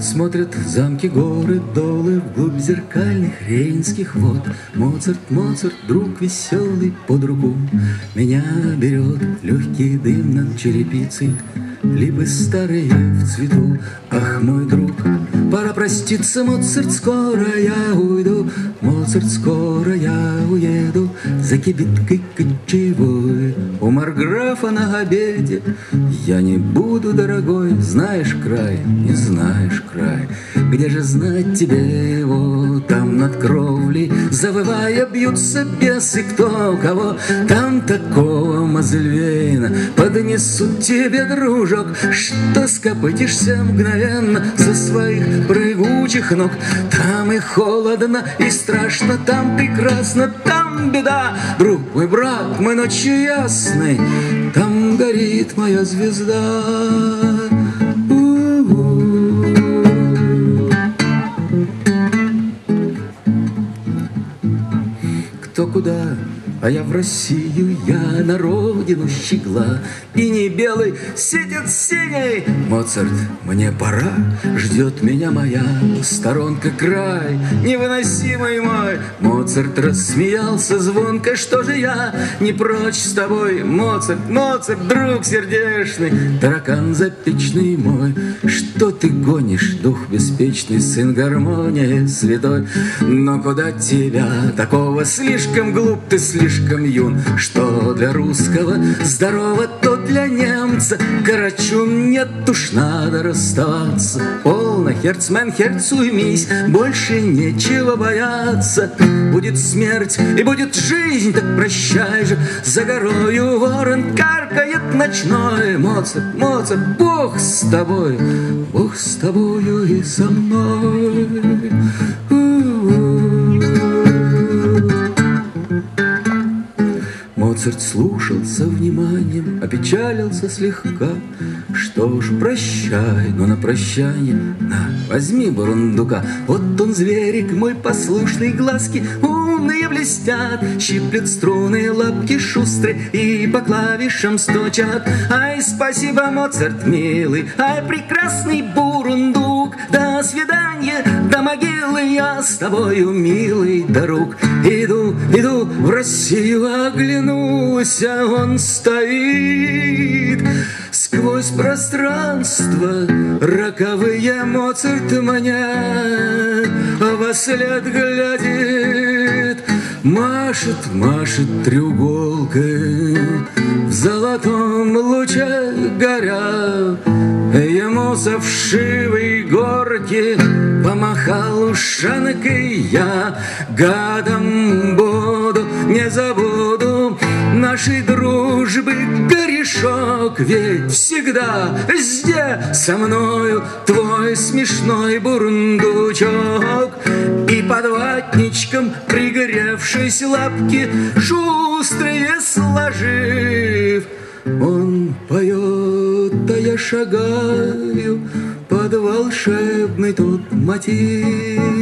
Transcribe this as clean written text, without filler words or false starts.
Смотрят замки, горы, долы вглубь зеркальных рейнских вод. Моцарт, Моцарт, друг веселый под руку, меня берет легкий дым над черепицей, липы старые в цвету. Ах, мой друг, пора проститься, Моцарт, скоро я уйду. Моцарт, скоро я уеду за кибиткой кочевой. У марграфа на обеде я не буду, дорогой. Знаешь край, не знаешь край, где же знать тебе его? Там над кровлей, завывая, бьются бесы, кто кого. Там такого Мазельвейна поднесут тебе, дружок, что скопытишься мгновенно со своих прыгучих ног. Там и холодно, и страшно, там прекрасно, там беда. Друг мой, брат мой, ночью ясной, там горит моя звезда. Кто куда, а я в Россию, я на родину щегла. И не белый сидит синий. Моцарт, мне пора, ждет меня моя сторонка, край невыносимый мой. Моцарт рассмеялся звонко, что же я не прочь с тобой. Моцарт, Моцарт, друг сердечный, таракан запечный мой. Что ты гонишь, дух беспечный, сын гармонии святой? Но куда тебя такого, слишком глуп ты, слишком юн. Что для русского здорово, то для немца карачун. Нет уж, надо расставаться. Полно, херцмен, херц, уймись, больше нечего бояться. Будет смерть и будет жизнь, так прощай же. За горою ворон каркает ночной. Моцарт, Моцарт, Бог с тобой, Бог с тобою и со мной. Моцарт слушал со вниманием, опечалился слегка. Что ж, прощай, но на прощание на, возьми бурундука. Вот он, зверик мой послушный, глазки умные блестят, щиплет струны, лапки шустрые и по клавишам стучат. Ай, спасибо, Моцарт, милый, ай, прекрасный бурундук. До свидания, до могилы, я с тобою, милый друг. Иду, иду в Россию, оглянусь, а он стоит. Сквозь пространство роковые Моцарт мне вослед глядит. Машет, машет треуголкой в золотом луче горя. Ему со вшивой горки помахал ушанкой я. Гадом буду, не забуду нашей дружбы корешок, ведь всегда везде со мною твой смешной бурундучок. И под ватничком пригоревшись лапки шустрые сложив, он поет, а я шагаю под волшебный тот мотив.